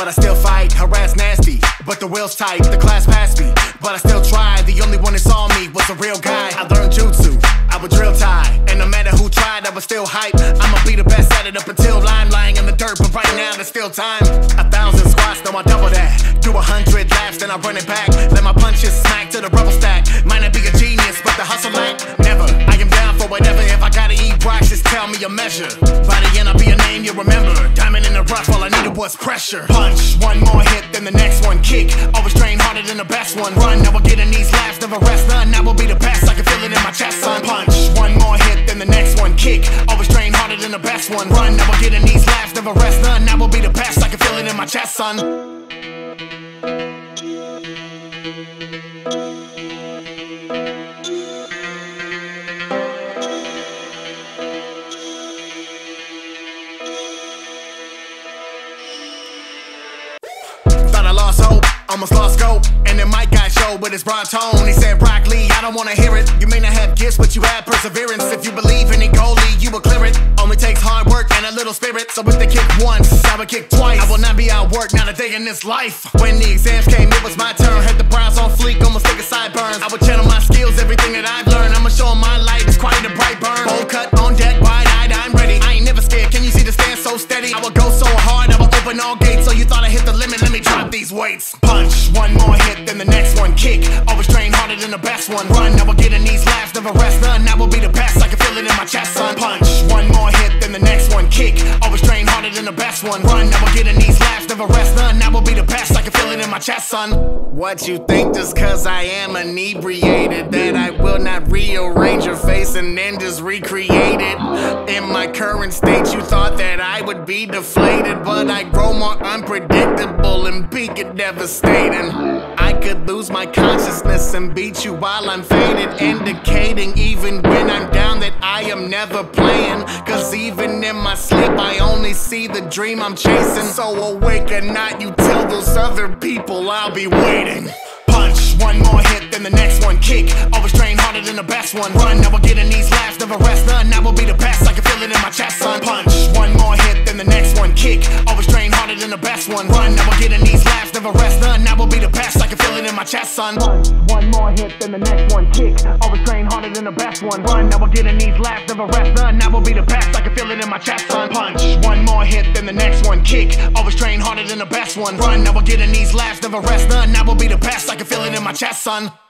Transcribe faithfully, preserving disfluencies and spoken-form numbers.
but I still fight. Harass nasty, but the will's tight. The class passed me, but I still tried. The only one that saw me was a real guy. I learned jutsu, I would drill tie, and no matter who tried, I was still hype. I'ma be the best at it up until I'm lying in the dirt, but right now there's still time. A thousand squats, no I double that. Do a hundred laps, then I run it back. Let my punches smack to the rubber stack. Might not be a genius, but the hustle lack. Never, I am down for whatever. If I gotta eat rocks, just tell me a measure. By the end I'll be a name you remember. Diamond in the rough, all I needed was pressure. Punch, one more hit, then the next one. Kick, always train harder than the best one. Run, now we're getting these laughs, never rest. None, now will be the best, I can feel it in my chest, son. Punch, one more hit, then the next one. Kick, always train harder than the best one. Run, now we're getting these laughs, never rest. None, now will be the best, I can feel it in my chest, son. Almost lost scope, and then Mike got showed with his broad tone. He said, Broccoli, I don't wanna hear it. You may not have gifts, but you have perseverance. If you believe in it, goalie, you will clear it. Only takes hard work and a little spirit. So if they kick once, I will kick twice. I will not be outworked, not a day in this life. When the exams came, it was my turn. Had the brows on fleek, almost taking sideburns. I would channel my skills, everything that I've learned. I'ma show 'em my light, it's quite a bright burn. Bold cut, on deck, wide-eyed, I'm ready. I ain't never scared, can you see the stand so steady? I will go so hard, I will open all gates. So you thought I hit the limit, let me drop these weights. Punch, one more hit, then the next one. Kick, always train harder than the best one. Run, now we're getting these laughs, never rest. None, that will be the best, I can feel it in my chest, son. Punch, one more hit, then the next one. Kick, always train harder than the best one. Run, now we're getting these laughs, never rest. None, that will be the best, I can feel it in my chest, son. What you think just cause I am inebriated, that I will not rearrange your face and then just recreate it? In my current state you thought that I would be deflated, but I grow more unpredictable and peak it devastating. I could lose my consciousness and beat you while I'm faded, indicating even when I'm down that I am never playing. Cause even in my sleep I only see the dream I'm chasing. So awake or not, you tell those other people I'll be waiting. Punch, one more hit, then the next one. Kick, always train harder than the best one. Run, now we're getting these laughs, never rest. None, now will be the best, I can feel it in my chest, son. Punch, one more hit, then the next one. Kick, always train harder than the best one. Run, now we're getting these laughs, never rest. None, now will be the best, I can feel it in my chest, son. Punch, one more hit, then the next one. Kick, always train harder than the best one. Run, now we're getting these laughs, never rest. None, now will be the best, I can feel it in my chest, son. Punch, one more hit, then the next one. Kick, always train harder than the best one. Run, now we're getting these laughs, never rest. None, now will be the best, I can feel it in my chest, son.